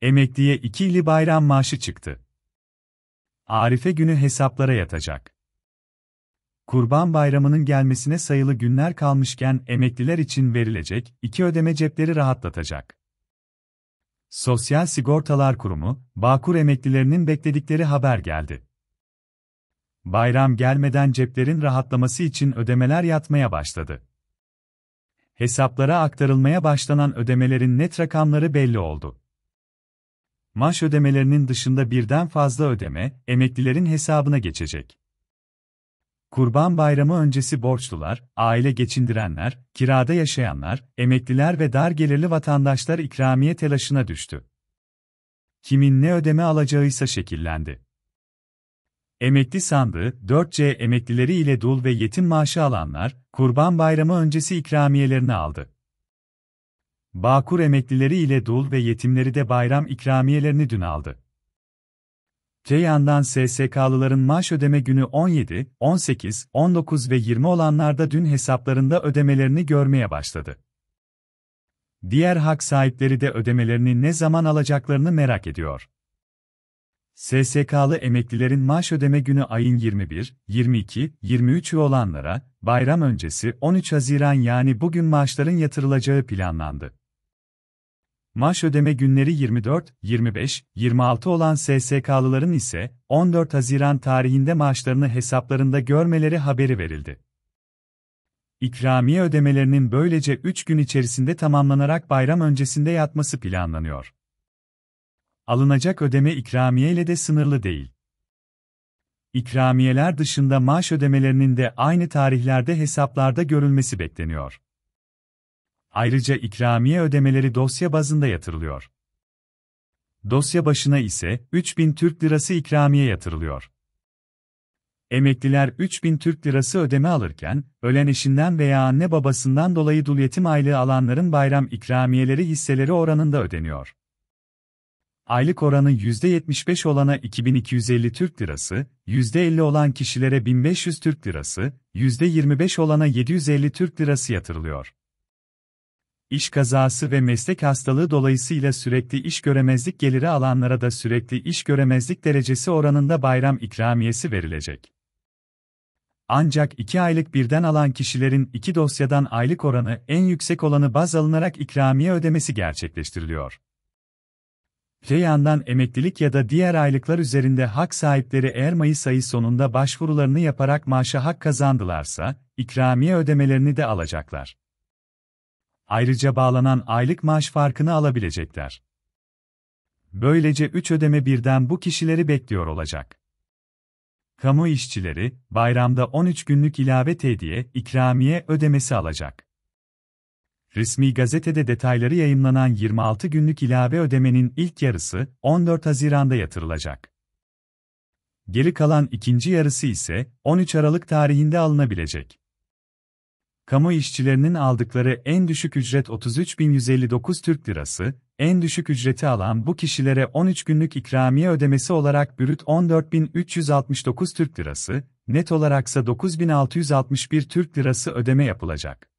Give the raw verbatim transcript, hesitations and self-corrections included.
Emekliye ikili bayram maaşı çıktı. Arife günü hesaplara yatacak. Kurban Bayramı'nın gelmesine sayılı günler kalmışken emekliler için verilecek iki ödeme cepleri rahatlatacak. Sosyal Sigortalar Kurumu, Bağkur emeklilerinin bekledikleri haber geldi. Bayram gelmeden ceplerin rahatlaması için ödemeler yatmaya başladı. Hesaplara aktarılmaya başlanan ödemelerin net rakamları belli oldu. Maaş ödemelerinin dışında birden fazla ödeme, emeklilerin hesabına geçecek. Kurban Bayramı öncesi borçlular, aile geçindirenler, kirada yaşayanlar, emekliler ve dar gelirli vatandaşlar ikramiye telaşına düştü. Kimin ne ödeme alacağıysa şekillendi. Emekli sandığı, dört C emeklileri ile dul ve yetim maaşı alanlar, Kurban Bayramı öncesi ikramiyelerini aldı. Bağkur emeklileri ile dul ve yetimleri de bayram ikramiyelerini dün aldı. Te yandan S S K'lıların maaş ödeme günü on yedi, on sekiz, on dokuz ve yirmi olanlar da dün hesaplarında ödemelerini görmeye başladı. Diğer hak sahipleri de ödemelerini ne zaman alacaklarını merak ediyor. S S K'lı emeklilerin maaş ödeme günü ayın yirmi bir, yirmi iki, yirmi üçü olanlara, bayram öncesi on üç Haziran yani bugün maaşların yatırılacağı planlandı. Maaş ödeme günleri yirmi dört, yirmi beş, yirmi altı olan S S K'lıların ise on dört Haziran tarihinde maaşlarını hesaplarında görmeleri haberi verildi. İkramiye ödemelerinin böylece üç gün içerisinde tamamlanarak bayram öncesinde yatması planlanıyor. Alınacak ödeme ikramiye ile de sınırlı değil. İkramiyeler dışında maaş ödemelerinin de aynı tarihlerde hesaplarda görülmesi bekleniyor. Ayrıca ikramiye ödemeleri dosya bazında yatırılıyor. Dosya başına ise üç bin Türk Lirası ikramiye yatırılıyor. Emekliler üç bin Türk Lirası ödeme alırken, ölen eşinden veya anne babasından dolayı dul yetim aylığı alanların bayram ikramiyeleri hisseleri oranında ödeniyor. Aylık oranı yüzde yetmiş beş olana iki bin iki yüz elli Türk Lirası, yüzde elli olan kişilere bin beş yüz Türk Lirası, yüzde yirmi beş olana yedi yüz elli Türk Lirası yatırılıyor. İş kazası ve meslek hastalığı dolayısıyla sürekli iş göremezlik geliri alanlara da sürekli iş göremezlik derecesi oranında bayram ikramiyesi verilecek. Ancak iki aylık birden alan kişilerin iki dosyadan aylık oranı en yüksek olanı baz alınarak ikramiye ödemesi gerçekleştiriliyor. Te yandan emeklilik ya da diğer aylıklar üzerinde hak sahipleri eğer Mayıs ayı sonunda başvurularını yaparak maaşa hak kazandılarsa, ikramiye ödemelerini de alacaklar. Ayrıca bağlanan aylık maaş farkını alabilecekler. Böylece üç ödeme birden bu kişileri bekliyor olacak. Kamu işçileri, bayramda on üç günlük ilave tediye, ikramiye ödemesi alacak. Resmi gazetede detayları yayımlanan yirmi altı günlük ilave ödemenin ilk yarısı on dört Haziran'da yatırılacak. Geri kalan ikinci yarısı ise on üç Aralık tarihinde alınabilecek. Kamu işçilerinin aldıkları en düşük ücret otuz üç bin yüz elli dokuz Türk Lirası, en düşük ücreti alan bu kişilere on üç günlük ikramiye ödemesi olarak brüt on dört bin üç yüz altmış dokuz Türk Lirası, net olaraksa dokuz bin altı yüz altmış bir Türk Lirası ödeme yapılacak.